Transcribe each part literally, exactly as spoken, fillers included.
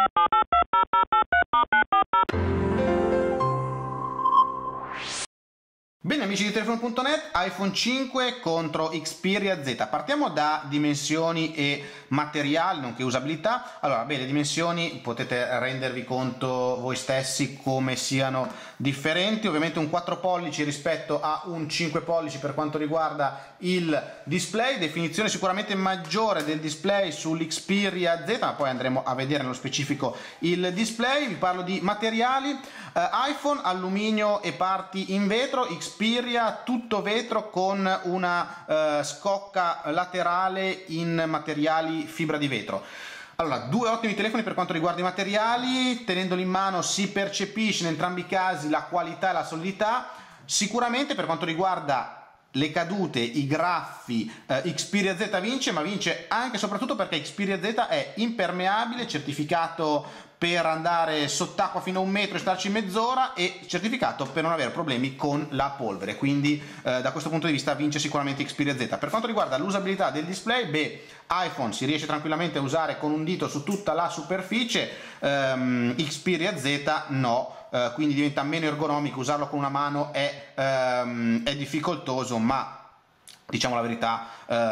Bene amici di telefono punto net, iPhone cinque contro Xperia Z. Partiamo da dimensioni e materiali, nonché usabilità. Allora, beh, le dimensioni potete rendervi conto voi stessi come siano differenti. Ovviamente un quattro pollici rispetto a un cinque pollici per quanto riguarda il display, definizione sicuramente maggiore del display sull'Xperia Z, ma poi andremo a vedere nello specifico il display. Vi parlo di materiali, eh, iPhone, alluminio e parti in vetro, Xperia tutto vetro con una eh, scocca laterale in materiali fibra di vetro. Allora, due ottimi telefoni per quanto riguarda i materiali, tenendoli in mano si percepisce in entrambi i casi la qualità e la solidità. Sicuramente per quanto riguarda le cadute, i graffi, eh, Xperia Z vince, ma vince anche e soprattutto perché Xperia Z è impermeabile, certificato per andare sott'acqua fino a un metro e starci mezz'ora e certificato per non avere problemi con la polvere, quindi eh, da questo punto di vista vince sicuramente Xperia Z. Per quanto riguarda l'usabilità del display, beh, iPhone si riesce tranquillamente a usare con un dito su tutta la superficie, ehm, Xperia Z no, eh, quindi diventa meno ergonomico, usarlo con una mano è, ehm, è difficoltoso, ma diciamo la verità,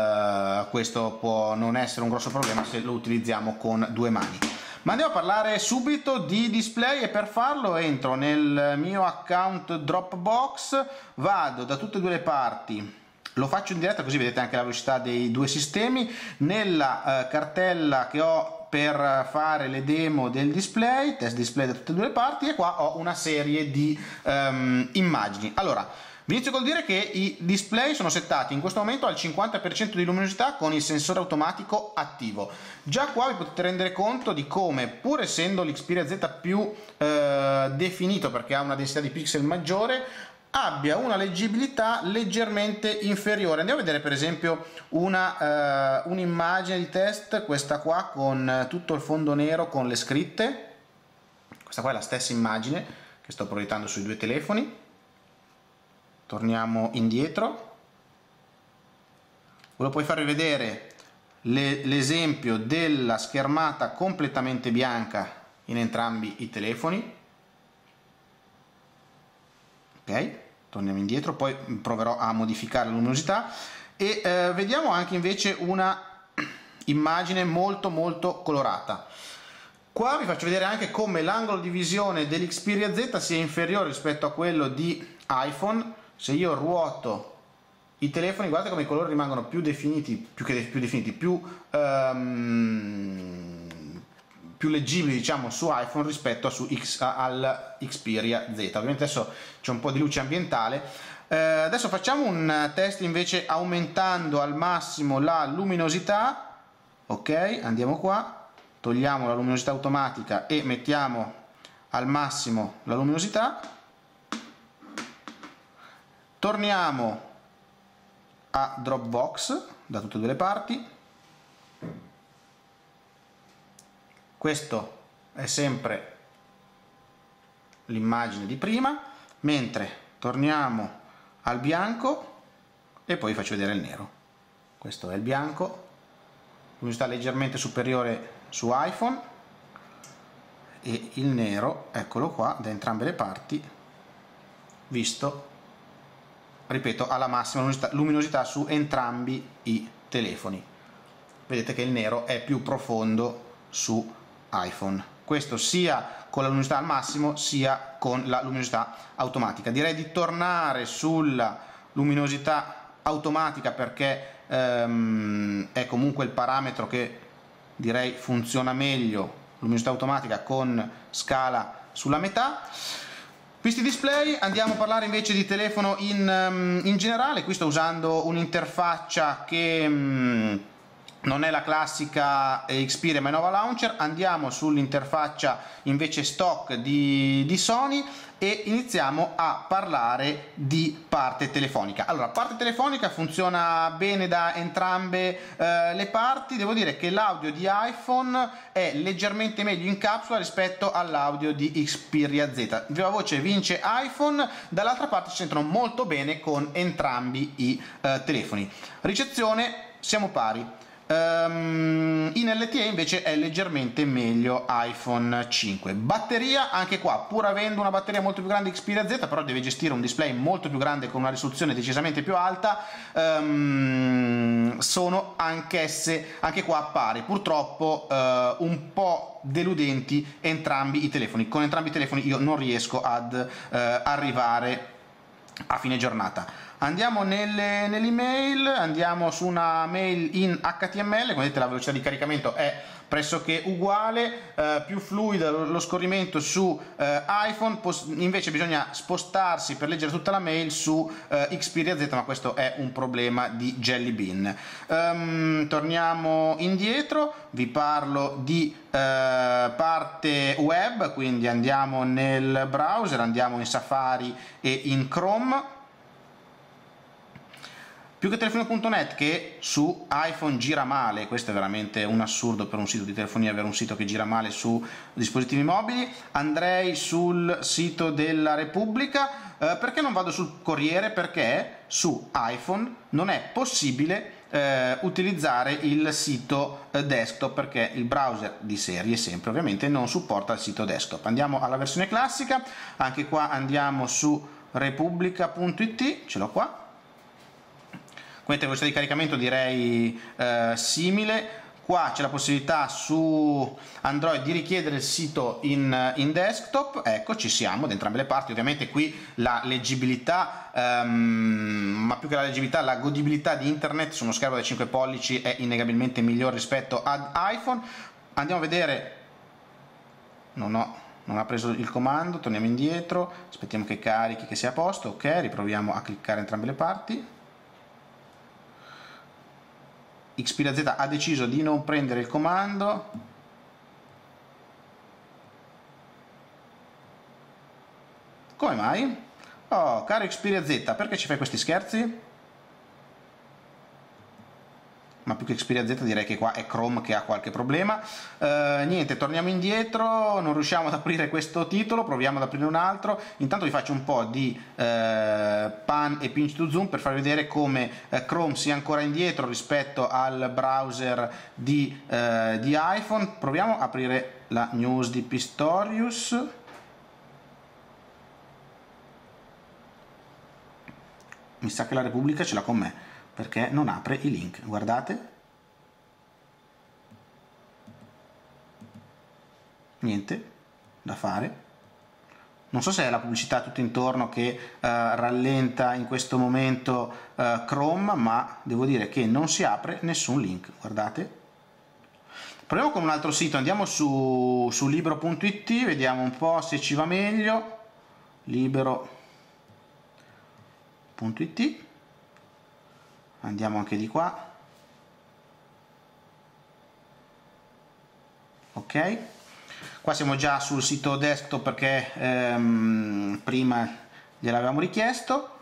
eh, questo può non essere un grosso problema se lo utilizziamo con due mani. Ma andiamo a parlare subito di display e per farlo entro nel mio account Dropbox, vado da tutte e due le parti, lo faccio in diretta così vedete anche la velocità dei due sistemi, nella eh, cartella che ho per fare le demo del display, test display da tutte e due le parti, e qua ho una serie di um, immagini. Allora, vi inizio col dire che i display sono settati in questo momento al cinquanta per cento di luminosità con il sensore automatico attivo. Già qua vi potete rendere conto di come, pur essendo l'Xperia Z più eh, definito perché ha una densità di pixel maggiore, abbia una leggibilità leggermente inferiore. Andiamo a vedere per esempio una, uh, un'immagine di test, questa qua con tutto il fondo nero con le scritte. Questa qua è la stessa immagine che sto proiettando sui due telefoni. Torniamo indietro. Volevo poi farvi vedere l'esempio della schermata completamente bianca in entrambi i telefoni. Ok, torniamo indietro, poi proverò a modificare la luminosità e eh, vediamo anche invece una immagine molto molto colorata. Qua vi faccio vedere anche come l'angolo di visione dell'Xperia Z sia inferiore rispetto a quello di iPhone. Se io ruoto i telefoni, guardate come i colori rimangono più definiti, più che più definiti, più, um, più leggibili diciamo su iPhone rispetto a su X, a, al Xperia Z. Ovviamente adesso c'è un po' di luce ambientale. Eh, adesso facciamo un test invece aumentando al massimo la luminosità. Ok, andiamo qua, togliamo la luminosità automatica e mettiamo al massimo la luminosità. Torniamo a Dropbox da tutte e due le parti. Questo è sempre l'immagine di prima, mentre torniamo al bianco e poi vi faccio vedere il nero. Questo è il bianco, luminosità leggermente superiore su iPhone, e il nero, eccolo qua, da entrambe le parti, visto, ripeto, alla massima luminosità, luminosità su entrambi i telefoni. Vedete che il nero è più profondo su iPhone, questo sia con la luminosità al massimo sia con la luminosità automatica. Direi di tornare sulla luminosità automatica perché ehm, è comunque il parametro che direi funziona meglio, luminosità automatica con scala sulla metà. Visti i display, andiamo a parlare invece di telefono in, in generale. Qui sto usando un'interfaccia che um, non è la classica Xperia ma è Nova Launcher. Andiamo sull'interfaccia invece stock di, di Sony e iniziamo a parlare di parte telefonica. Allora, parte telefonica funziona bene da entrambe eh, le parti. Devo dire che l'audio di iPhone è leggermente meglio in capsula rispetto all'audio di Xperia Z. Viva voce vince iPhone, dall'altra parte si sentono molto bene con entrambi i eh, telefoni. Ricezione siamo pari. Um, in L T E invece è leggermente meglio iPhone cinque. Batteria, anche qua, pur avendo una batteria molto più grande Xperia Z, però deve gestire un display molto più grande con una risoluzione decisamente più alta, um, sono anch'esse, anche qua pari, purtroppo uh, un po' deludenti entrambi i telefoni. Con entrambi i telefoni io non riesco ad uh, arrivare a fine giornata. Andiamo nelle, nell'email, andiamo su una mail in H T M L, come vedete la velocità di caricamento è pressoché uguale, eh, più fluido lo scorrimento su eh, iPhone, invece bisogna spostarsi per leggere tutta la mail su eh, Xperia Z, ma questo è un problema di Jelly Bean. Um, torniamo indietro, vi parlo di eh, parte web, quindi andiamo nel browser, andiamo in Safari e in Chrome. Più che telefonino punto net, che su iPhone gira male, questo è veramente un assurdo per un sito di telefonia avere un sito che gira male su dispositivi mobili, andrei sul sito della Repubblica. Eh, perché non vado sul Corriere? Perché su iPhone non è possibile eh, utilizzare il sito eh, desktop, perché il browser di serie sempre ovviamente non supporta il sito desktop. Andiamo alla versione classica, anche qua andiamo su repubblica punto it, ce l'ho qua. Come velocità di caricamento direi eh, simile. Qua c'è la possibilità su Android di richiedere il sito in, in desktop, ecco ci siamo da entrambe le parti. Ovviamente qui la leggibilità, um, ma più che la leggibilità, la godibilità di internet su uno schermo da cinque pollici è innegabilmente migliore rispetto ad iPhone. Andiamo a vedere, non ho, non ha preso il comando, torniamo indietro, aspettiamo che carichi, che sia a posto, ok, riproviamo a cliccare entrambe le parti. Xperia Z ha deciso di non prendere il comando, come mai? Oh, caro Xperia Z, perché ci fai questi scherzi? Ma più che Xperia Z direi che qua è Chrome che ha qualche problema. Eh, niente, torniamo indietro, non riusciamo ad aprire questo titolo, proviamo ad aprire un altro. Intanto vi faccio un po' di eh, pan e pinch to zoom per farvi vedere come eh, Chrome sia ancora indietro rispetto al browser di, eh, di iPhone. Proviamo ad aprire la news di Pistorius. Mi sa che la Repubblica ce l'ha con me, perché non apre i link, guardate, niente da fare. Non so se è la pubblicità tutto intorno che eh, rallenta in questo momento eh, Chrome, ma devo dire che non si apre nessun link, guardate. Proviamo con un altro sito, andiamo su, su libero punto it, vediamo un po' se ci va meglio. libero punto it, andiamo anche di qua, ok, qua siamo già sul sito desktop perché ehm, prima gliel'avevamo richiesto.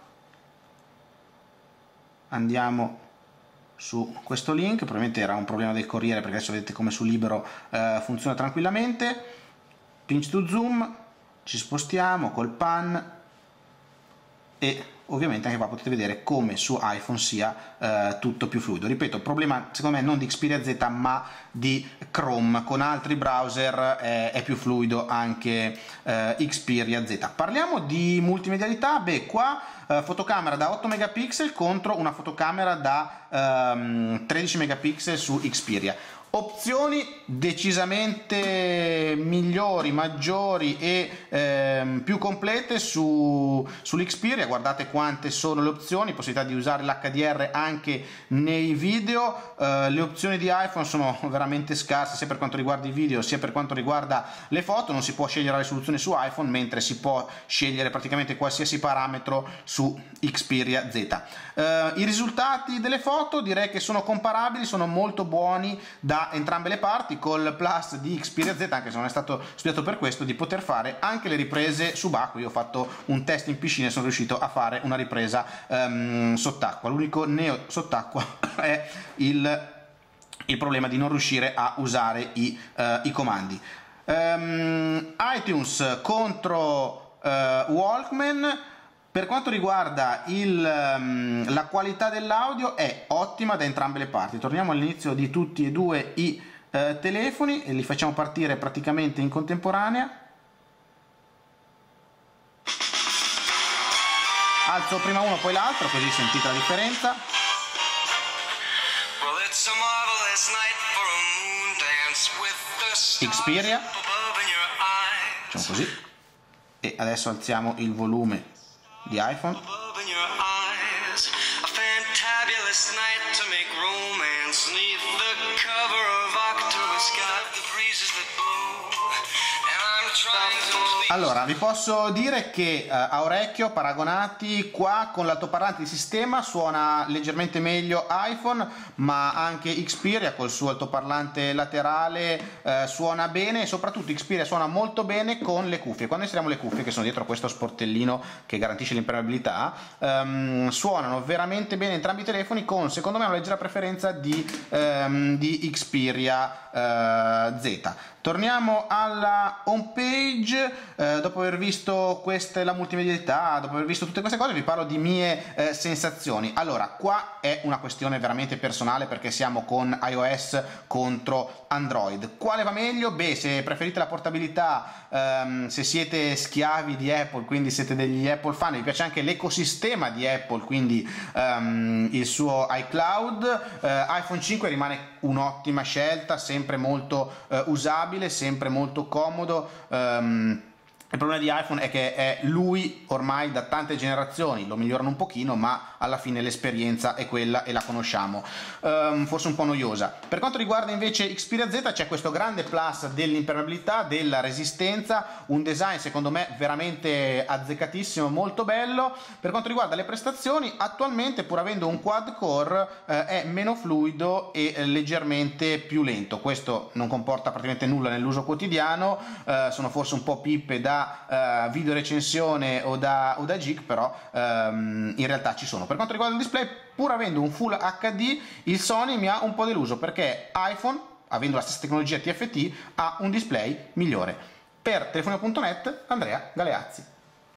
Andiamo su questo link, probabilmente era un problema del Corriere perché adesso vedete come su libero eh, funziona tranquillamente. Pinch to zoom, ci spostiamo col pan e ovviamente anche qua potete vedere come su iPhone sia eh, tutto più fluido. Ripeto, problema secondo me non di Xperia Z ma di Chrome, con altri browser eh, è più fluido anche eh, Xperia Z. Parliamo di multimedialità, beh qua eh, fotocamera da otto megapixel contro una fotocamera da ehm, tredici megapixel su Xperia. Opzioni decisamente migliori, maggiori e ehm, più complete su, sull'Xperia. Guardate quante sono le opzioni, possibilità di usare l'H D R anche nei video. Eh, le opzioni di iPhone sono veramente scarse sia per quanto riguarda i video sia per quanto riguarda le foto. Non si può scegliere la risoluzione su iPhone, mentre si può scegliere praticamente qualsiasi parametro su Xperia Z. Eh, i risultati delle foto direi che sono comparabili, sono molto buoni da entrambe le parti, col plus di Xperia Z, anche se non è stato studiato per questo, di poter fare anche le riprese subacqueo. Io ho fatto un test in piscina e sono riuscito a fare una ripresa um, sott'acqua. L'unico neo sott'acqua è il, il problema di non riuscire a usare i, uh, i comandi. Um, iTunes contro uh, Walkman. Per quanto riguarda il, um, la qualità dell'audio è ottima da entrambe le parti. Torniamo all'inizio di tutti e due i uh, telefoni e li facciamo partire praticamente in contemporanea. Alzo prima uno poi l'altro, così sentite la differenza. Xperia, facciamo così, e adesso alziamo il volume di iPhone. Allora, vi posso dire che uh, a orecchio, paragonati, qua con l'altoparlante di sistema suona leggermente meglio iPhone, ma anche Xperia col suo altoparlante laterale uh, suona bene, e soprattutto Xperia suona molto bene con le cuffie. Quando inseriamo le cuffie, che sono dietro questo sportellino che garantisce l'impermeabilità, um, suonano veramente bene entrambi i telefoni, con secondo me una leggera preferenza di, um, di Xperia uh, Z. Torniamo alla home page, eh, dopo aver visto queste, la multimedialità, dopo aver visto tutte queste cose, vi parlo di mie eh, sensazioni. Allora, qua è una questione veramente personale, perché siamo con iOS contro Android. Quale va meglio? Beh, se preferite la portabilità, ehm, se siete schiavi di Apple, quindi siete degli Apple fan, vi piace anche l'ecosistema di Apple, quindi ehm, il suo iCloud, eh, iPhone cinque rimane un'ottima scelta, sempre molto eh, usabile, sempre molto comodo. Um, il problema di iPhone è che è lui ormai da tante generazioni, lo migliorano un pochino, ma alla fine l'esperienza è quella e la conosciamo. Um, forse un po' noiosa. Per quanto riguarda invece Xperia Z, c'è questo grande plus dell'impermeabilità, della resistenza, un design secondo me veramente azzeccatissimo, molto bello. Per quanto riguarda le prestazioni, attualmente, pur avendo un quad core, eh, è meno fluido e eh, leggermente più lento. Questo non comporta praticamente nulla nell'uso quotidiano, eh, sono forse un po' pippe da Uh, video recensione o da, o da gig, però um, in realtà ci sono. Per quanto riguarda il display, pur avendo un Full acca di, il Sony mi ha un po' deluso, perché iPhone, avendo la stessa tecnologia T F T, ha un display migliore. Per telefonino punto net, Andrea Galeazzi.